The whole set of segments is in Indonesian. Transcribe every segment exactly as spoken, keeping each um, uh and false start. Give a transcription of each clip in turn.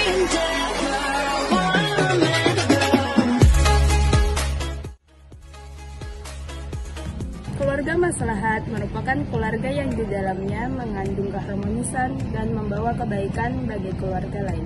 Keluarga maslahat merupakan keluarga yang di dalamnya mengandung keharmonisan dan membawa kebaikan bagi keluarga lain.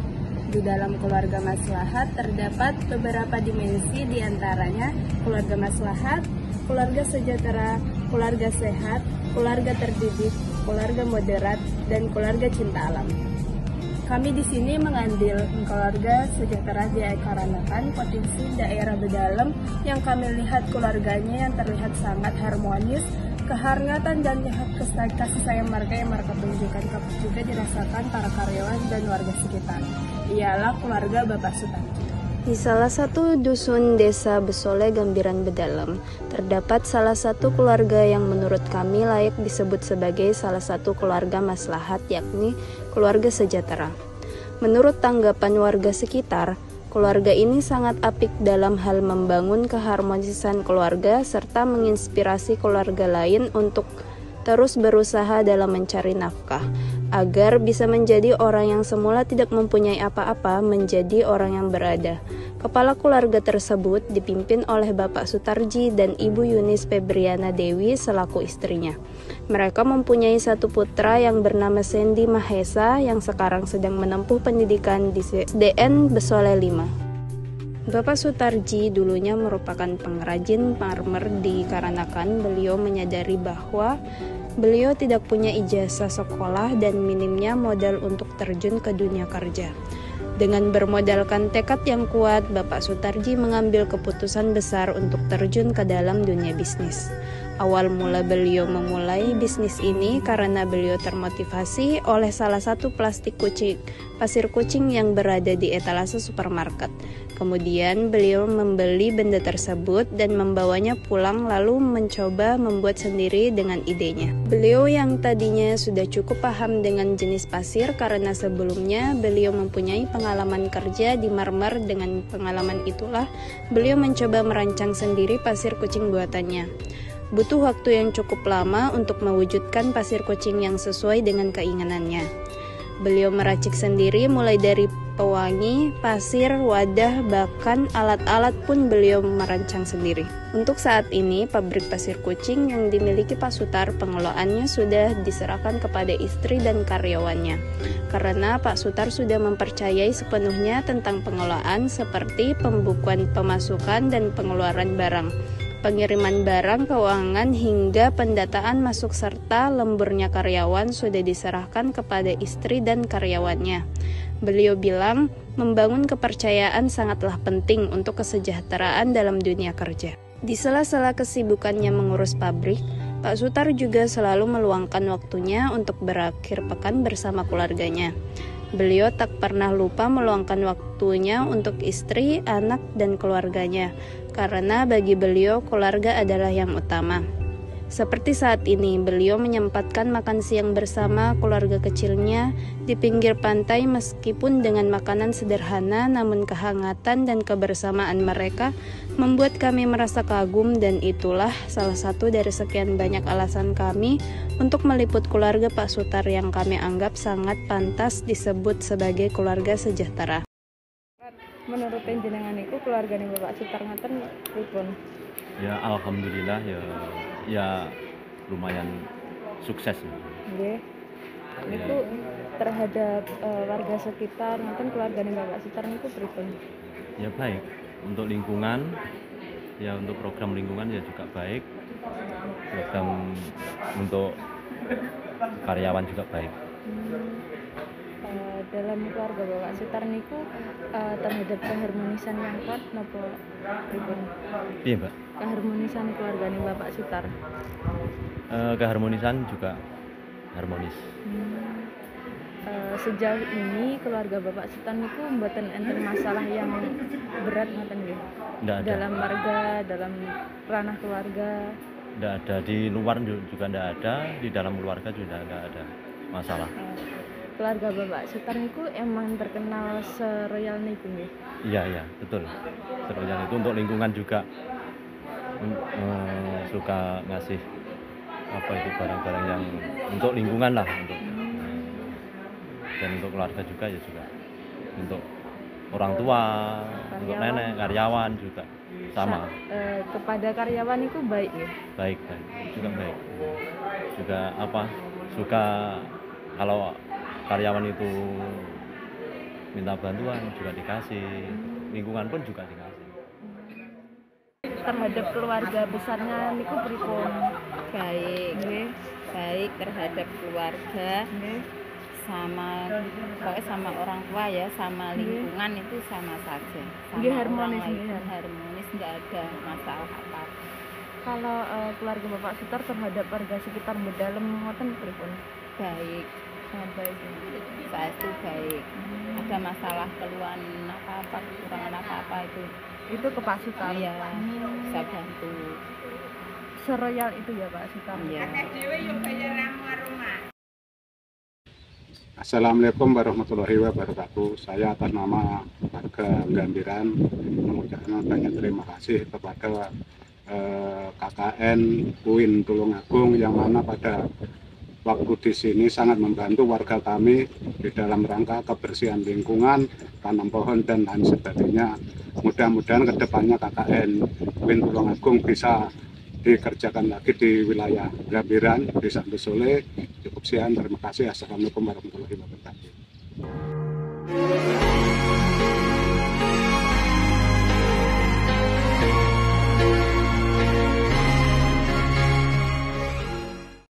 Di dalam keluarga maslahat terdapat beberapa dimensi, diantaranya keluarga maslahat, keluarga sejahtera, keluarga sehat, keluarga terdidik, keluarga moderat, dan keluarga cinta alam. Kami di sini mengambil keluarga sejahtera dikarenakan potensi daerah Bedalem yang kami lihat keluarganya yang terlihat sangat harmonis, kehangatan dan kasih sayang mereka yang mereka tunjukkan juga dirasakan para karyawan dan warga sekitar. Ialah keluarga Bapak Sutarji. Di salah satu dusun desa Besole Gambiran Bedalem, terdapat salah satu keluarga yang menurut kami layak disebut sebagai salah satu keluarga maslahat, yakni keluarga sejahtera. Menurut tanggapan warga sekitar, keluarga ini sangat apik dalam hal membangun keharmonisan keluarga serta menginspirasi keluarga lain untuk terus berusaha dalam mencari nafkah, agar bisa menjadi orang yang semula tidak mempunyai apa-apa menjadi orang yang berada. Kepala keluarga tersebut dipimpin oleh Bapak Sutarji dan Ibu Yunis Febriana Dewi selaku istrinya. Mereka mempunyai satu putra yang bernama Sandy Mahesa yang sekarang sedang menempuh pendidikan di S D N Besole lima. Bapak Sutarji dulunya merupakan pengrajin marmer dikarenakan beliau menyadari bahwa beliau tidak punya ijazah sekolah dan minimnya modal untuk terjun ke dunia kerja. Dengan bermodalkan tekad yang kuat, Bapak Sutarji mengambil keputusan besar untuk terjun ke dalam dunia bisnis. Awal mula beliau memulai bisnis ini karena beliau termotivasi oleh salah satu plastik kucing, pasir kucing yang berada di etalase supermarket. Kemudian beliau membeli benda tersebut dan membawanya pulang lalu mencoba membuat sendiri dengan idenya. Beliau yang tadinya sudah cukup paham dengan jenis pasir karena sebelumnya beliau mempunyai pengalaman kerja di marmer. Dengan pengalaman itulah beliau mencoba merancang sendiri pasir kucing buatannya. Butuh waktu yang cukup lama untuk mewujudkan pasir kucing yang sesuai dengan keinginannya. Beliau meracik sendiri mulai dari pewangi, pasir, wadah, bahkan alat-alat pun beliau merancang sendiri. Untuk saat ini, pabrik pasir kucing yang dimiliki Pak Sutar pengelolaannya sudah diserahkan kepada istri dan karyawannya. Karena Pak Sutar sudah mempercayai sepenuhnya tentang pengelolaan seperti pembukuan pemasukan dan pengeluaran barang, pengiriman barang, keuangan, hingga pendataan masuk serta lemburnya karyawan sudah diserahkan kepada istri dan karyawannya. Beliau bilang, membangun kepercayaan sangatlah penting untuk kesejahteraan dalam dunia kerja. Di sela-sela kesibukannya mengurus pabrik, Pak Sutar juga selalu meluangkan waktunya untuk berakhir pekan bersama keluarganya. Beliau tak pernah lupa meluangkan waktunya untuk istri, anak, dan keluarganya, karena bagi beliau keluarga adalah yang utama. Seperti saat ini, beliau menyempatkan makan siang bersama keluarga kecilnya di pinggir pantai meskipun dengan makanan sederhana, namun kehangatan dan kebersamaan mereka membuat kami merasa kagum, dan itulah salah satu dari sekian banyak alasan kami untuk meliput keluarga Pak Sutar yang kami anggap sangat pantas disebut sebagai keluarga sejahtera. Menurut jenengan itu keluarga nih Bapak Sutar ngaten pripun? Ya alhamdulillah ya ya lumayan sukses. Nggih. Niku terhadap uh, warga sekitar ngaten keluarga nih Bapak Sutar niku pripun? Ya baik. Untuk lingkungan, ya untuk program lingkungan ya juga baik. Program untuk karyawan juga baik. Hmm. Uh, dalam keluarga Bapak Sutar niku uh, terhadap keharmonisan yang kuat napa pripun? Iya, Mbak. Keharmonisan keluarga nih Bapak Sutar. Uh, keharmonisan juga harmonis. Hmm. Uh, sejauh ini keluarga Bapak Sutar niku mboten enten masalah yang berat ngoten nggih. Dalam warga, dalam ranah keluarga. Tidak ada, di luar juga tidak ada, di dalam keluarga juga tidak ada masalah. Uh, keluarga Bapak Sutar niku emang terkenal seroyal niku nggih. Iya iya betul. Seroyal itu untuk lingkungan juga um, suka ngasih apa itu barang-barang yang untuk lingkungan lah, untuk hmm. dan untuk keluarga juga ya juga. untuk orang tua, karyawan. Untuk nenek, karyawan juga sama. Sa eh, kepada karyawan itu baik ya? Baik, baik, juga baik. Juga apa? Suka kalau karyawan itu minta bantuan juga dikasih, lingkungan pun juga dikasih. Terhadap keluarga besarnya niku pripun? Baik, Nggih. baik terhadap keluarga, Nggih. sama pokoknya sama orang tua ya, sama lingkungan itu sama saja. Sama Nggih, harmonis, orang lain nggih, pun harmonis, nggak ada masalah apa. Kalau eh, keluarga Bapak Sutar terhadap warga sekitar Bedalem ngoten pripun? Baik, Sangat baik. Ya. saat itu baik. Ada masalah keluhan apa-apa, kekurangan apa-apa itu, Itu ke Pak Sutar. ya Hmm. bisa bantu. Seroyal itu ya Pak Sutar. Ya. Assalamualaikum warahmatullahi wabarakatuh. Saya atas nama warga Gambiran mengucapkan banyak terima kasih kepada eh, K K N U I N Tulungagung yang mana pada waktu di sini sangat membantu warga kami di dalam rangka kebersihan lingkungan, tanam pohon dan lain sebagainya. Mudah-mudahan kedepannya K K N U I N Tulungagung bisa dikerjakan lagi di wilayah Gambiran, Desa Besole. Cukup sekian, terima kasih. Assalamualaikum warahmatullahi wabarakatuh.